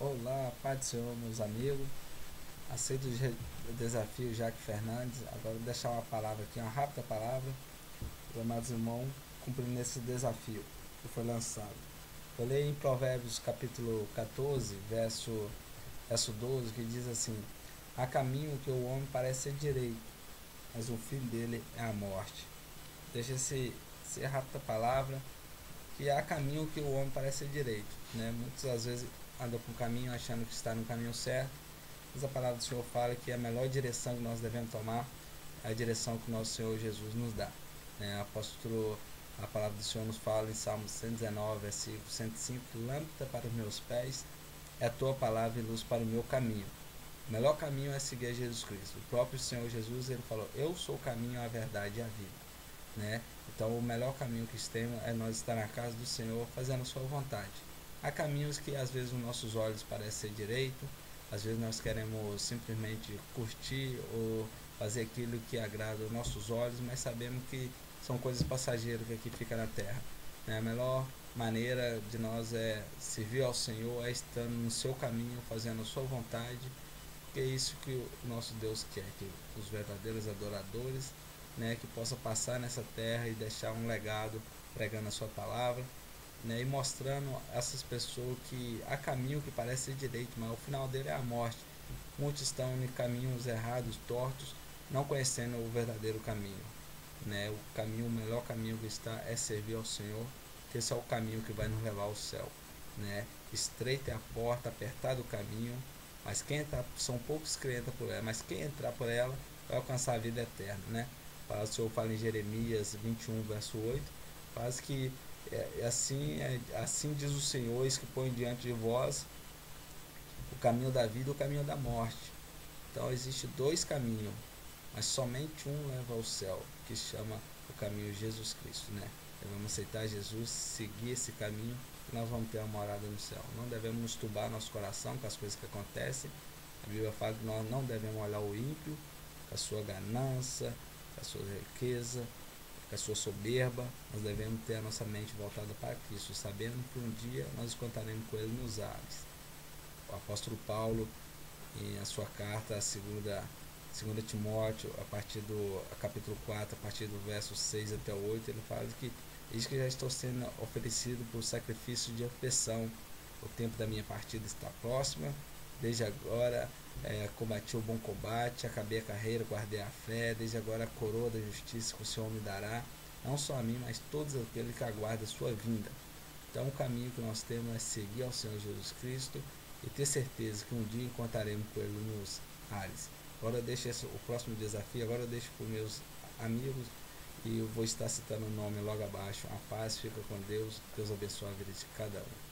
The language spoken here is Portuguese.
Olá, Pai do Senhor, meus amigos. Aceito o desafio Jaque Fernandes. Agora vou deixar uma palavra aqui, uma rápida palavra, para os amados irmãos cumprindo esse desafio que foi lançado. Eu leio em Provérbios capítulo 14, verso 12, que diz assim: há caminho que o homem parece ser direito, mas o fim dele é a morte. Deixa essa rápida palavra, que há caminho que o homem parece ser direito, né? Muitas às vezes andam por um caminho achando que está no caminho certo, mas a palavra do Senhor fala que a melhor direção que nós devemos tomar é a direção que o nosso Senhor Jesus nos dá, né? A palavra do Senhor nos fala em Salmo 119, versículo 105: lâmpada para os meus pés é a tua palavra e luz para o meu caminho. O melhor caminho é seguir a Jesus Cristo. O próprio Senhor Jesus, ele falou: eu sou o caminho, a verdade e a vida, né? Então o melhor caminho que temos é nós estar na casa do Senhor fazendo a sua vontade. Há caminhos que às vezes os nossos olhos parecem ser direito, às vezes nós queremos simplesmente curtir ou fazer aquilo que agrada os nossos olhos, mas sabemos que são coisas passageiras que aqui fica na terra, né? A melhor maneira de nós servir ao Senhor é estando no seu caminho, fazendo a sua vontade, que é isso que o nosso Deus quer, que os verdadeiros adoradores, né, que possa passar nessa terra e deixar um legado pregando a sua palavra, né, e mostrando a essas pessoas que há caminho que parece ser direito, mas o final dele é a morte. Muitos estão em caminhos errados, tortos, não conhecendo o verdadeiro caminho, né? O melhor caminho que está é servir ao Senhor, que esse é o caminho que vai nos levar ao céu, né? Estreita é a porta, apertado o caminho, mas são poucos que entram por ela, mas quem entrar por ela vai alcançar a vida eterna, né? O Senhor fala em Jeremias 21, verso 8, faz que assim diz o Senhor: eis que põe diante de vós o caminho da vida e o caminho da morte. Então existe dois caminhos, mas somente um leva ao céu, que se chama o caminho Jesus Cristo, né? Devemos aceitar Jesus, seguir esse caminho, e nós vamos ter uma morada no céu. Não devemos nos turbar nosso coração com as coisas que acontecem. A Bíblia fala que nós não devemos olhar o ímpio com a sua ganância, com a sua riqueza, com a sua soberba. Nós devemos ter a nossa mente voltada para Cristo, sabendo que um dia nós encontraremos com Ele nos ares. O apóstolo Paulo, em a sua carta, a segunda Timóteo, a partir do capítulo 4, a partir do verso 6 até o 8, ele fala que diz que já estou sendo oferecido por sacrifício de afeição. O tempo da minha partida está próxima. Desde agora combati o bom combate, acabei a carreira, guardei a fé. Desde agora a coroa da justiça que o Senhor me dará, não só a mim, mas todos aqueles que aguardam a sua vinda. Então o caminho que nós temos é seguir ao Senhor Jesus Cristo e ter certeza que um dia encontraremos com Ele nos ares. Agora eu deixo o próximo desafio, agora eu deixo para os meus amigos, e eu vou estar citando o nome logo abaixo. A paz, fica com Deus, Deus abençoe a vida de cada um.